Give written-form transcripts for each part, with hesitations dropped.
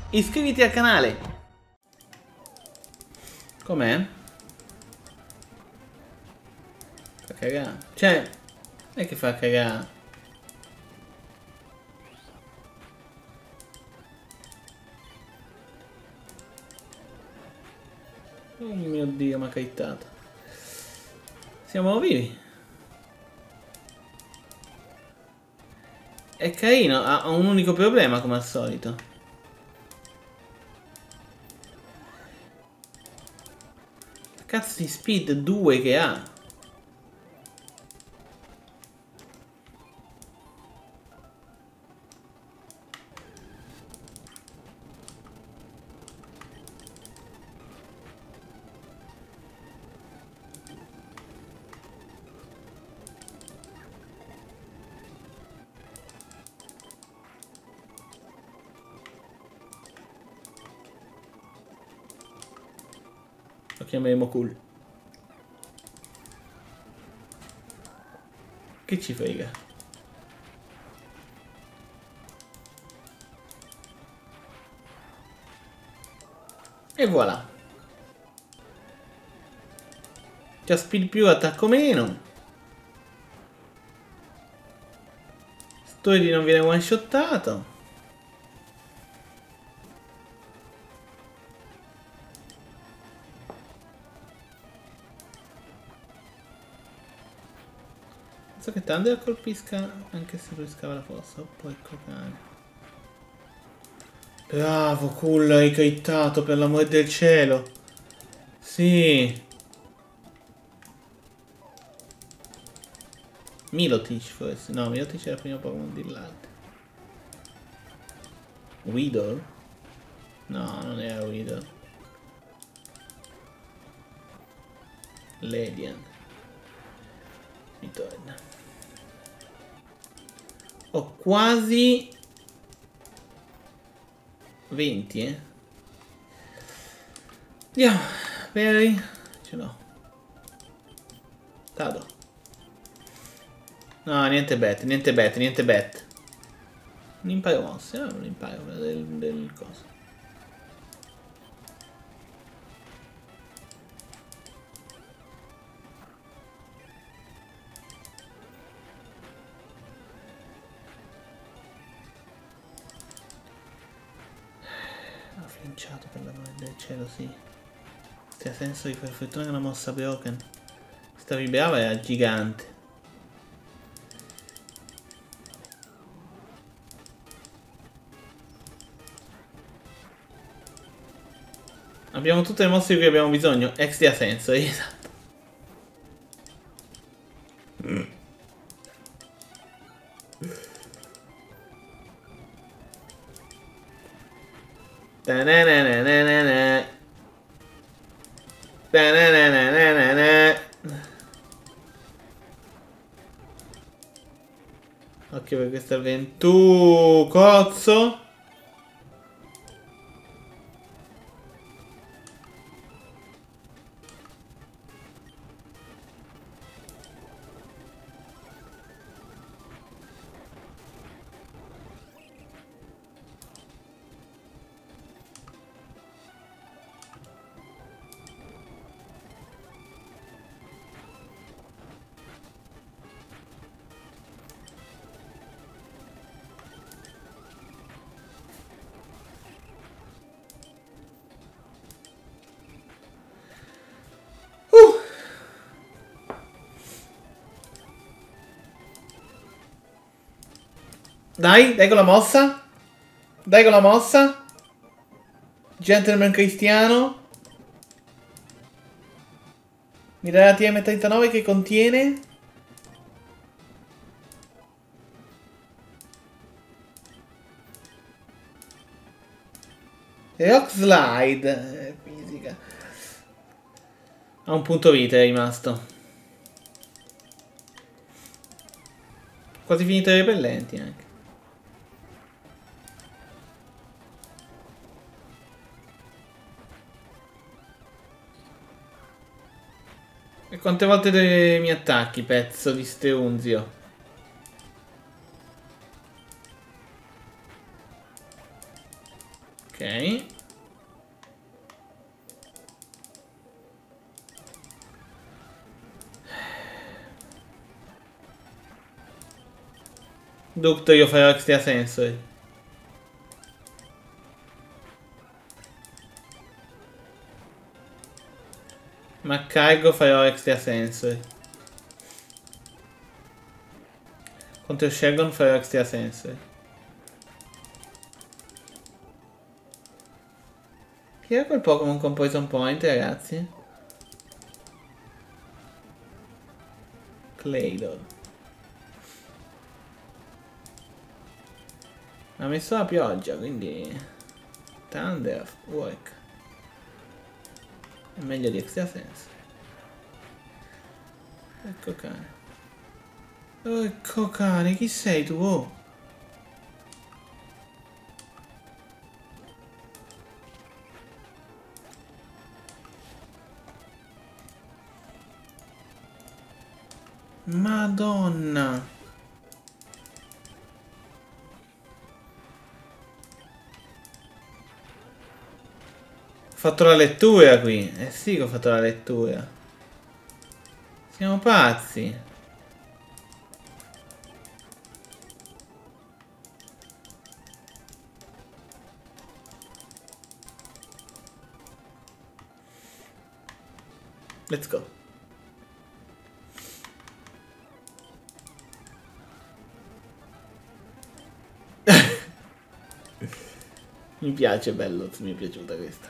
iscriviti al canale. Com'è? Fa cagare. Cioè, non è che fa cagare. Oh mio Dio, mi ha kaittato. Siamo vivi. È carino, ha un unico problema come al solito. Cazzo di speed 2 che ha. Lo chiameremo cool. Che ci frega? E voilà. Già speed più, attacco meno. Story non viene one shottato. Penso che Thunder colpisca anche se lui scava la fossa. Oh, porco cane. Bravo, cool, hai kaittato per l'amore del cielo. Sì. Milotic forse. No, Milotic era il primo Pokémon dell'altro. Weedle? No, non era Weedle. Ledian. Mi torna. Ho quasi 20, eh. Andiamo. Very. Ce l'ho. Cado. No, niente bet, niente bet, niente bet. Non imparo mosse, non imparo del coso. Ho flinciato per l'amore del cielo, sì. Se ha senso di per fortuna che una mossa broken. Questa vibrava era gigante. Abbiamo tutte le mosse di cui abbiamo bisogno. X di ha senso, esatto. Occhio per questa avventura. Cozzo. Dai, dai con la mossa. Dai con la mossa. Gentleman cristiano. Mi dai la TM39 che contiene. Rock Slide. Fisica. A un punto vita è rimasto. Quasi finito i repellenti anche. E quante volte mi attacchi, pezzo di steunzio? Ok. Ducto io farò extra sensory. Ma carico farò extra sensory. Contro Shagon farò extra sensory. Chi era quel Pokémon con Poison Point, ragazzi? Claydol. Ha messo la pioggia, quindi Thunder work. È meglio di extra sensory. Ecco cane. Ecco cane, chi sei tu? Oh. Madonna. Ho fatto la lettura qui. Eh sì che ho fatto la lettura. Siamo pazzi. Let's go. Mi piace, bello, mi è piaciuta questa.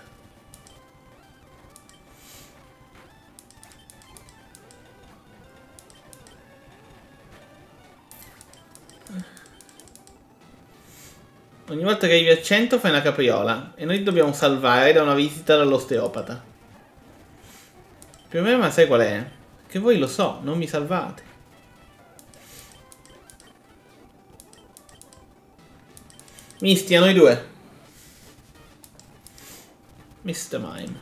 Ogni volta che arrivi a 100 fai una capriola e noi dobbiamo salvare da una visita dall'osteopata. Il problema sai qual è? Che voi lo so, non mi salvate. Misti, a noi due. Mr. Mime.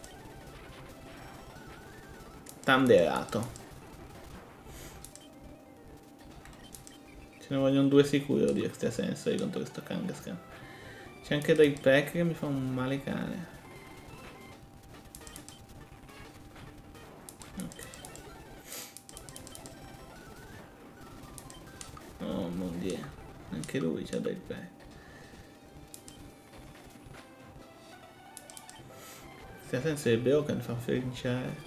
Tanderato. Ce ne vogliono due sicuro di extra sensory contro questo Kangaskhan. C'è anche Drake Pack che mi fa un male cane. Ok. Oh mon Dio. Anche lui c'ha Drake Pack. Extra sensory Broken fa felinciare.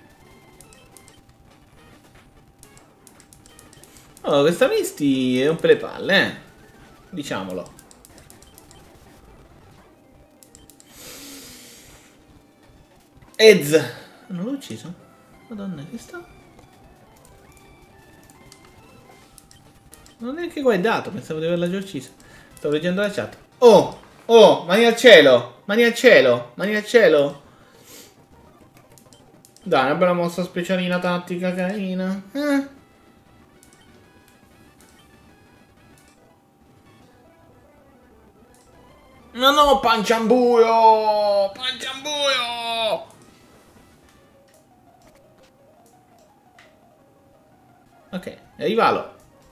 Oh, questa Misty rompe le palle, eh. Diciamolo. Ez. Non l'ho ucciso? Madonna, che sta? Non ho neanche guardato, pensavo di averla già uccisa. Stavo leggendo la chat. Oh! Oh! Mani al cielo! Mani al cielo! Mani al cielo! Dai, una bella mossa specialina tattica carina. No, no, panciambuio! Panciambuio! Ok, rivalo.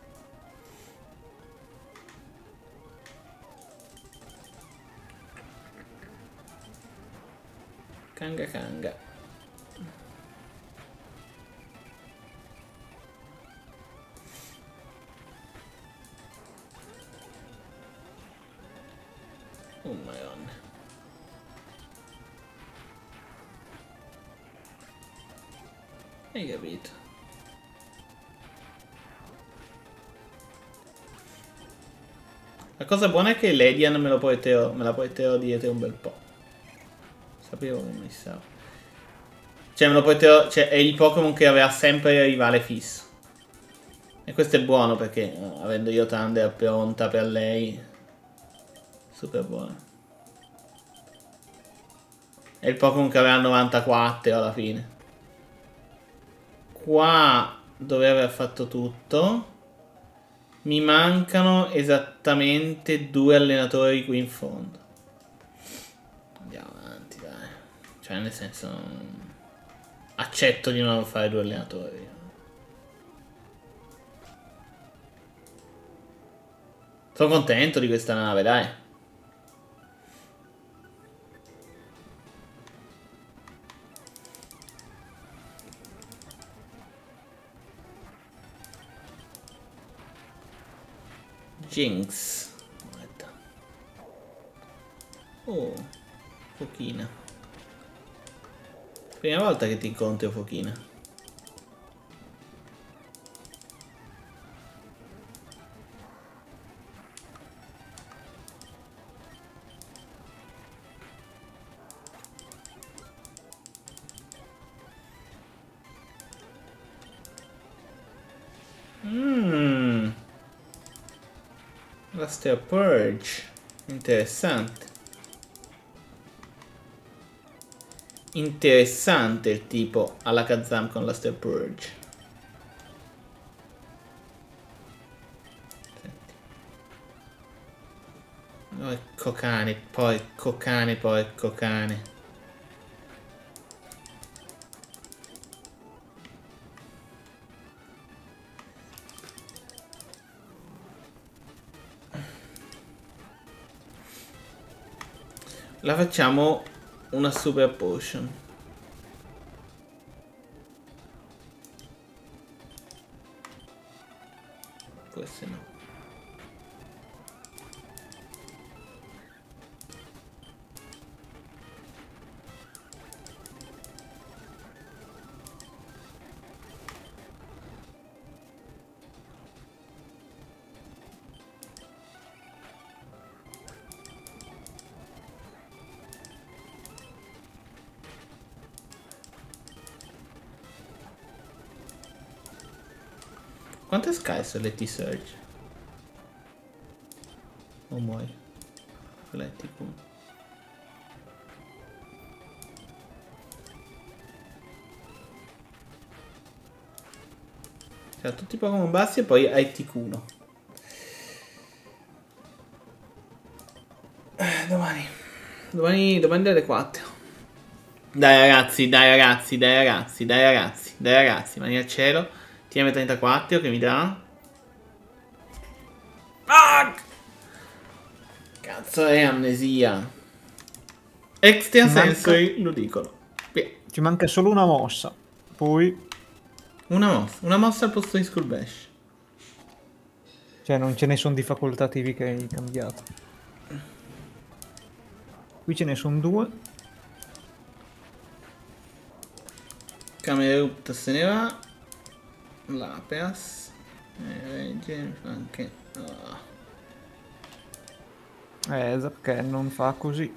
Kanga Kanga. Oh madonna. Hai capito? La cosa buona è che l'Edian me la porterò dietro un bel po'. Sapevo che mi stava. Cioè me lo porterò. Cioè è il Pokémon che aveva sempre il rivale fisso. E questo è buono perché avendo io Thunder pronta per lei. Super buono. È il Pokémon che aveva 94 alla fine. Qua dove aver fatto tutto. Mi mancano esattamente 2 allenatori qui in fondo. Andiamo avanti, dai. Cioè, nel senso... accetto di non fare 2 allenatori. Sono contento di questa nave, dai. Jinx. Aspetta. Oh, Fochina. Prima volta che ti incontro, Fochina. Luster Purge. Interessante. Interessante il tipo alla Kazam con Luster Purge. Senti. Porco cane, porco cane, porco cane. La facciamo una super potion. Forse no. Quanto è scarso l'T-Surge? O muori? L'T-Q. Cioè, tutti i Pokémon bassi e poi hai T1. Domani dalle 4. Dai ragazzi, dai ragazzi, dai ragazzi, dai ragazzi, dai ragazzi, mani al cielo. TM34 che mi dà. Ah! Cazzo è amnesia. Extra Sensory Ludicolo. Via. Ci manca solo una mossa. Poi... Una mossa al posto di Skull Bash. Cioè non ce ne sono di facoltativi che hai cambiato. Qui ce ne sono 2. Camerupt se ne va. Lapeas. Regge anche. Oh. Perché non fa così.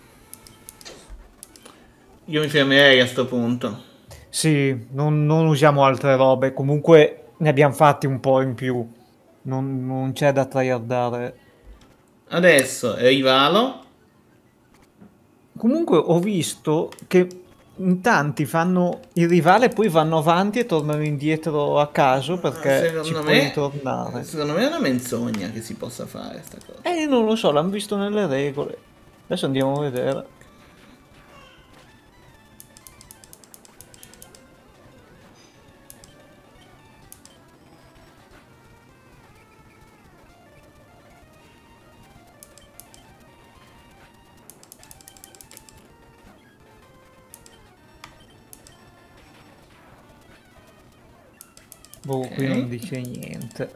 Io mi fermerei a sto punto. Sì, non usiamo altre robe. Comunque ne abbiamo fatti un po' in più. Non c'è da tryhardare. Adesso rivalo. Comunque ho visto che in tanti fanno il rivale e poi vanno avanti e tornano indietro a caso perché ci puoi tornare. Secondo me è una menzogna che si possa fare sta cosa. Non lo so, l'hanno visto nelle regole. Adesso andiamo a vedere. Boh, Ok. qui non dice niente.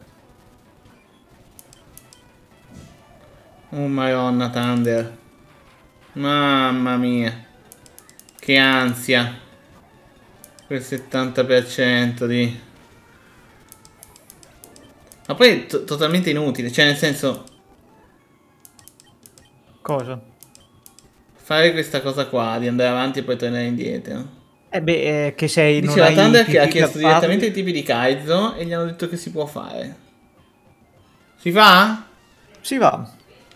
Oh madonna Thunder. Mamma mia. Che ansia. Quel 70% di... Ma poi è totalmente inutile. Cioè nel senso... Cosa? Fare questa cosa qua, di andare avanti e poi tornare indietro. Che sei... non Diceva hai Thunder che ha PP chiesto per direttamente i farli. tipi di Kaizo e gli hanno detto che si può fare. Si fa? Si va.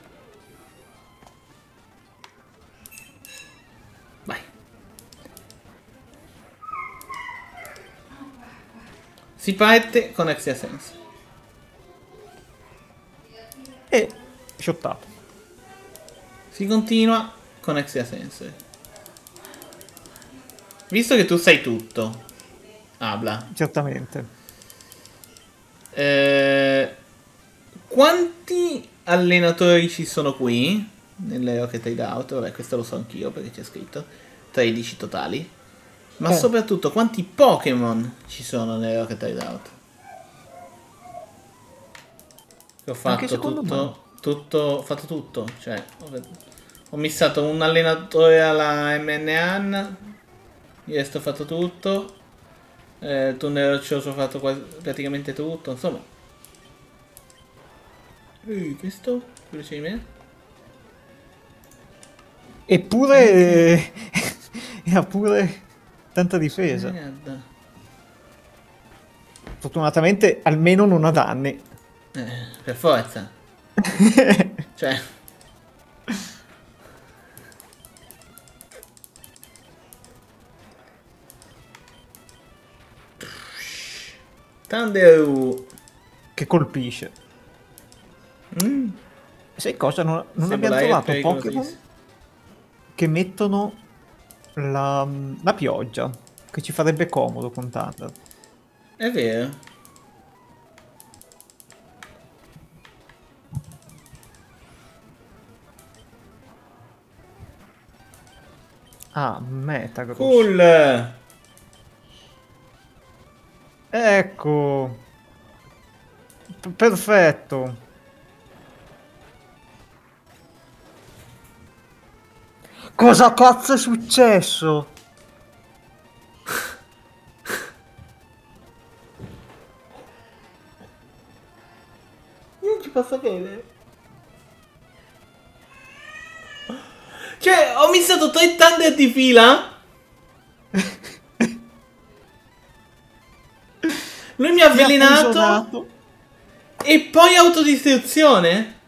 Vai. Si parte con Exia Sense. E shottato. Si continua con Exia Sense. Visto che tu sai tutto, Abla. Certamente. Quanti allenatori ci sono qui? Nelle Rocket Hideout? Vabbè, questo lo so anch'io perché c'è scritto. 13 totali. Ma soprattutto quanti Pokémon ci sono nelle Rocket Hideout? Che ho fatto tutto, ho fatto tutto. Cioè, ho missato un allenatore alla MNAN. Io ho fatto tutto. Il tunnel roccioso ho fatto praticamente tutto. Insomma. Questo? Veloce di me. Eppure... ha pure tanta difesa. Merda. Fortunatamente almeno non ha danni. Per forza. Cioè. Thunder. Che colpisce. Sai cosa? Non abbiamo trovato Pokémon che mettono la pioggia, che ci farebbe comodo con Thunder. È vero. Ah, Metagross. Cool. Ecco. Perfetto. Cosa cazzo è successo? Io non ci posso credere. Cioè, ho missato 3 Thunder di fila. Lui mi ha avvelenato. E poi autodistruzione?